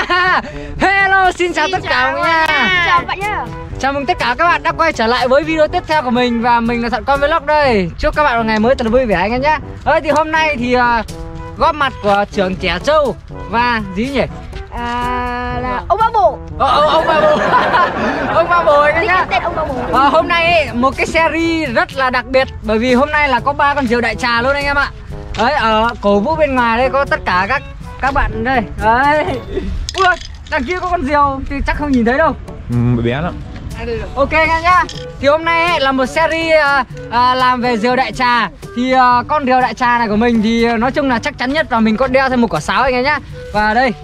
Hello, xin chào tất cả mọi người nha. Chào bạn nhá. Chào mừng tất cả các bạn đã quay trở lại với video tiếp theo của mình. Và mình là Thận Con Vlog đây. Chúc các bạn một ngày mới thật vui vẻ anh em nhé. Thì hôm nay thì góp mặt của trưởng Trẻ Trâu và gì nhỉ? Là ông Ba Bồ. Ông Ba Bồ. Ông Ba Bồ anh em nhá. Tên ông Ba Bồ. Hôm nay ấy, một cái series rất là đặc biệt. Bởi vì hôm nay là có 3 con diều đại trà luôn anh em ạ. Đấy, ở cổ vũ bên ngoài đây có tất cả các bạn đây. Đấy. Ui, đằng kia có con diều thì chắc không nhìn thấy đâu. Bé lắm. Ok anh em nhá. Thì hôm nay ấy, là một series làm về diều đại trà. Thì con diều đại trà này của mình thì nói chung là chắc chắn nhất là mình có đeo thêm một quả sáo anh em nhá. Và đây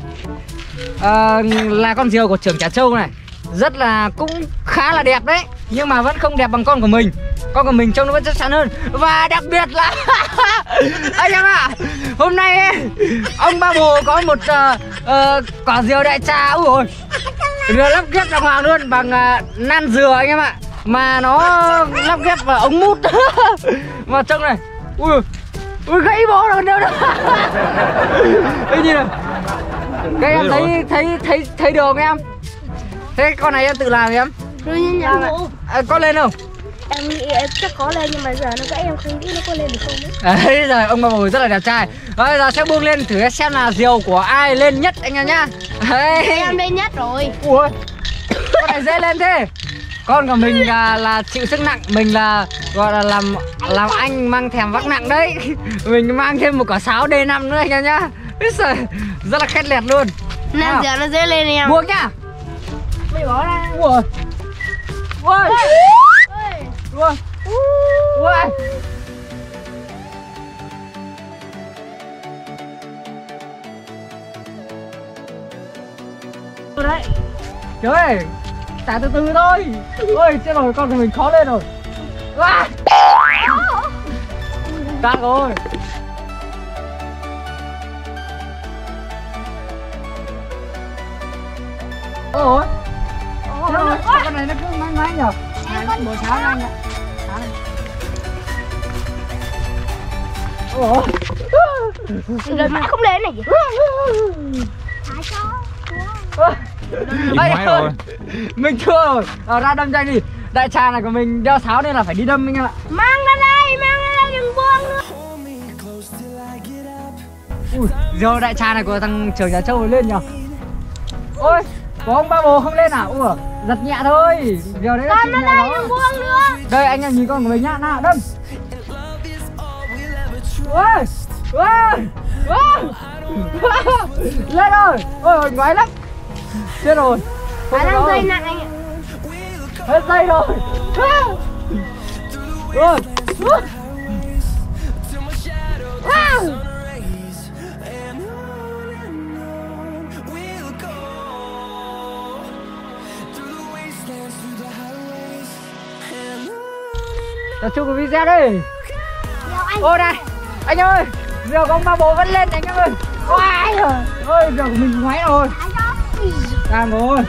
là con diều của trưởng Trẻ Trâu này. Rất là cũng khá là đẹp đấy. Nhưng mà vẫn không đẹp bằng con của mình. Con của mình trông nó vẫn chắc chắn hơn. Và đặc biệt là anh em ạ, hôm nay ấy, ông Ba Bồ có một quả diều đại trà. Ui ôi, vừa lắp ghép đàng hoàng luôn bằng nan dừa anh em ạ. Mà nó lắp ghép vào ống mút. Mà trông này. Ui gãy bó rồi đâu đâu. Đây nhìn này. Các em thấy được không em? Thế con này em tự làm em? Có lên không? Em nghĩ em chắc có lên nhưng mà giờ nó gãy em không nghĩ nó có lên được không đấy. Đấy rồi, ông Ba Bồ rất là đẹp trai. Bây giờ sẽ buông lên thử xem là diều của ai lên nhất anh em nhá. Đấy. Em lên nhất rồi. Ui, con này dễ lên thế. Con của mình là chịu sức nặng, mình là gọi là làm anh mang thèm vác nặng đấy. Mình mang thêm một quả sáo D5 nữa anh em nhá. Rất là khét lẹt luôn. Nên giờ nó dễ lên em. Buông nhá. Mày bỏ ra. Ui. Ui. Ui. Ui. Đấy. Trời ơi, tả từ từ thôi. Ôi chết rồi, con của mình khó lên rồi. Đã rồi. Ôi. Con này nó cứ ngoái ngoái nhở. Bộ sáo anh ạ. Ủa. Rồi mãi không lên này gì. Thả cho. Rồi. Mình thua rồi. Ra đâm cho anh đi. Đại trà này của mình đeo sáo nên là phải đi đâm anh em ạ. Mang ra đây đừng buông nữa. Ui, giờ đại trà này của thằng trưởng Trẻ Trâu lên nhở. Ôi, có ông Ba Bồ không lên à? Ủa, giật nhẹ thôi. Giờ đấy là chuyện nhẹ đó. Đừng buông nữa. Đây anh em nhìn con của mình nhá, nào đâm. Ui, lên rồi. Ôi, ngoái lắm. Chết rồi. Khả năng dây nặng anh ạ. Hết dây rồi. Tập trung vào video đây. Ô này, anh ơi, giờ có ông Ba Bồ vẫn lên anh em ơi. Ôi, giờ của mình ngoái rồi. Đang rồi.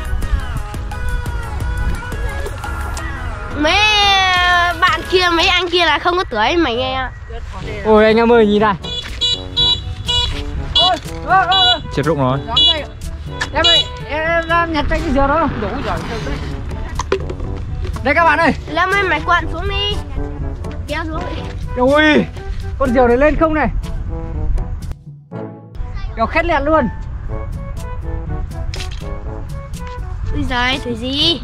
Mấy bạn kia, mấy anh kia là không có tuổi mày nghe. Ôi anh em ơi nhìn này. Chết rụng rồi. Em ơi, em nhặt cái diều đó. Đây các bạn ơi. Lâm ơi mày quặn xuống đi. Kéo xuống đi. Ui, con diều này lên không này. Kéo khét lẹt luôn. Ui giời, thử gì?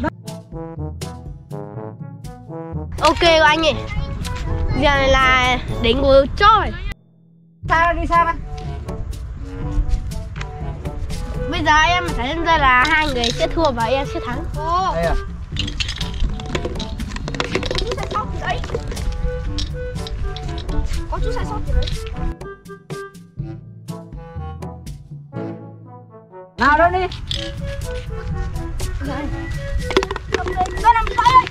Ok của anh ơi. Giờ này là đỉnh của trôi. Xa đi xa ra. Bây giờ em phải xem ra là hai người sẽ thua và em sẽ thắng. Đây à. Chú sai sót gì đấy? Có chú sai sót gì đấy? Nào đâu đi. Không lên, nó nằm phải ơi.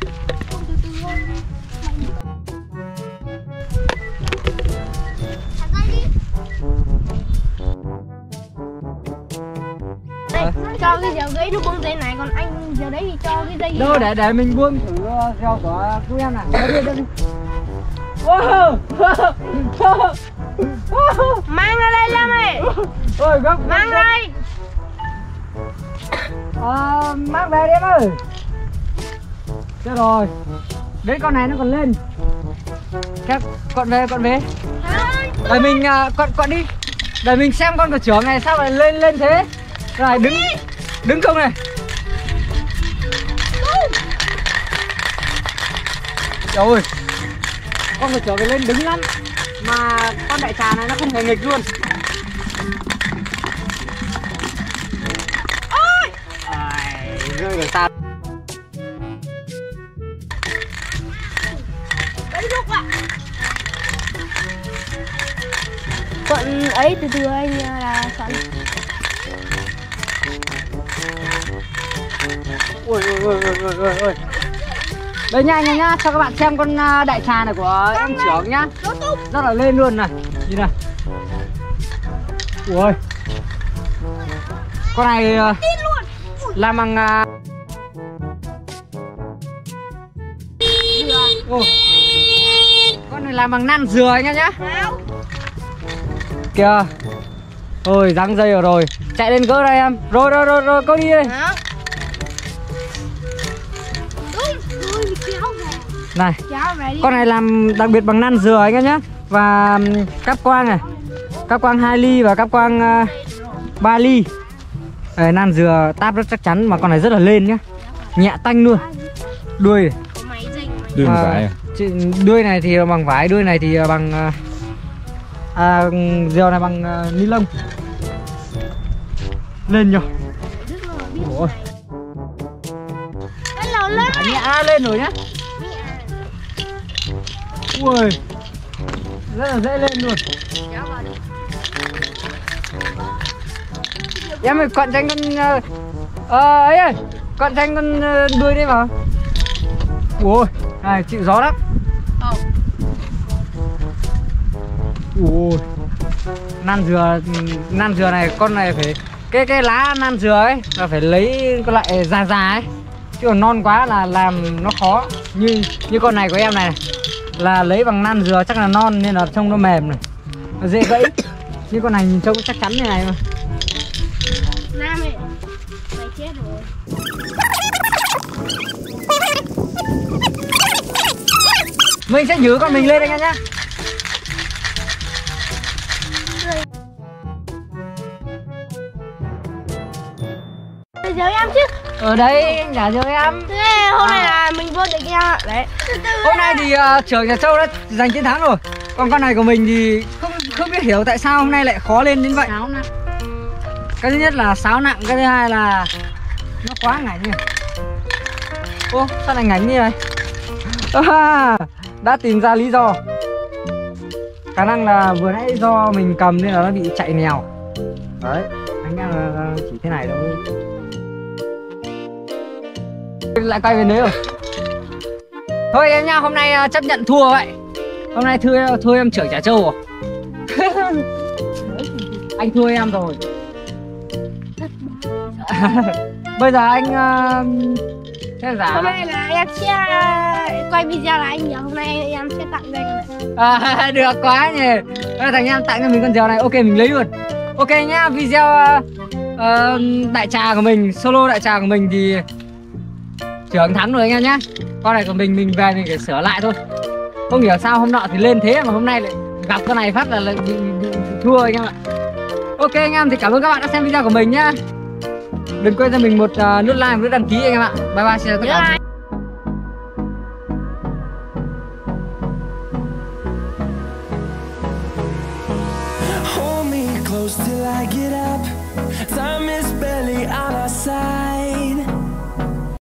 Cho cái dèo ghế nó buông dây này, còn anh giờ đấy thì cho cái dây đâu để mình buông thử dèo của chú em này. Mang ra đây Lâm ơi. Ôi gấp. Mang đây. Mang về đi em ơi. Chết rồi. Đấy con này nó còn lên. Các con về. Để mình con đi. Để mình xem con cờ trưởng này sao lại lên thế. Rồi đứng không này. Trời ơi. Con cờ trưởng này lên đứng lắm. Mà con đại trà này nó không hề nghịch luôn. Ôi. Rơi rồi sao? Quận ấy từ anh là sẵn. Ui. Đây nha, cho các bạn xem con đại trà này của em trưởng nhá. Rất là lên luôn này. Nhìn này. Ui. Con này làm bằng con này làm bằng nan dừa anh nhá. Kìa. Ôi răng dây rồi. Chạy lên gỡ đây em. Rồi có đi đây. Này. Con này làm đặc biệt bằng nan dừa anh em nhé. Và cáp quang này. Cáp quang 2 ly và cáp quang 3 ly. Đây, nan dừa táp rất chắc chắn mà con này rất là lên nhá. Nhẹ tanh luôn. Đuôi. Đuôi bằng vải à? Đuôi này thì bằng vải, đuôi này thì bằng dừa này bằng ni lông. Lên nhở. Ôi. Nhẹ lên rồi nhá. Ui. Rất là dễ lên luôn. Em ơi, cận tranh con ấy ơi, cận tranh con đuôi đi vào. Ui, này chịu gió lắm. Ui. Nan dừa này, con này phải cái lá nan dừa ấy là phải lấy cái loại già ấy. Chứ còn non quá là làm nó khó. Như con này của em này là lấy bằng nan dừa chắc là non nên là trông nó mềm này. Nó dễ gãy. Như con này nhìn trông chắc chắn như này mà. Nam ơi, mày chết rồi. Mình sẽ giữ con mình lên anh em nhá. Giờ em chứ. Ở đây anh giả giờ em. Thế hôm nay là mình vô địch em ạ. Đấy. Hôm nay thì trưởng nhà Châu đã giành chiến thắng rồi. Còn con này của mình thì không biết hiểu tại sao hôm nay lại khó lên đến vậy. Cái thứ nhất là sáo nặng, cái thứ hai là nó quá ngảnh nhỉ. Ô, sao lại ngảnh như này? Đã tìm ra lý do. Khả năng là vừa nãy do mình cầm nên là nó bị chạy nèo. Đấy, anh em là chỉ thế này thôi. Lại quay về đấy rồi. Thôi em nha, hôm nay chấp nhận thua vậy. Hôm nay thua em trưởng Trà Châu rồi. Anh thua em rồi. Bây giờ anh thế giả. Hôm nay là em sẽ quay video là anh nhỉ. Hôm nay em sẽ tặng đây con này. Được quá nhỉ. Thằng em tặng cho mình con dèo này. Ok mình lấy luôn. Ok nhá, video đại trà của mình, solo đại trà của mình thì trưởng thắng rồi anh em nhá. Con này của mình về mình phải sửa lại thôi. Không hiểu sao hôm nọ thì lên thế mà hôm nay lại gặp con này phát là bị thua anh em ạ. Ok anh em thì cảm ơn các bạn đã xem video của mình nhá. Đừng quên cho mình một nút like, một nút đăng ký anh em ạ. Bye bye, xin chào tất cả. Hold me close till I get up. Time is barely on our side.